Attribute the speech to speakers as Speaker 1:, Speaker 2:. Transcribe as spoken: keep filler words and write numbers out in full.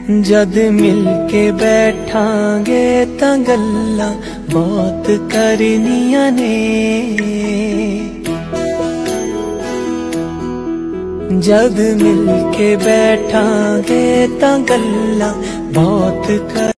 Speaker 1: जद मिल के बैठांगे तां गल्लां बहुत करनियां ने। जद मिल के बैठांगे तां गल्लां बहुत कर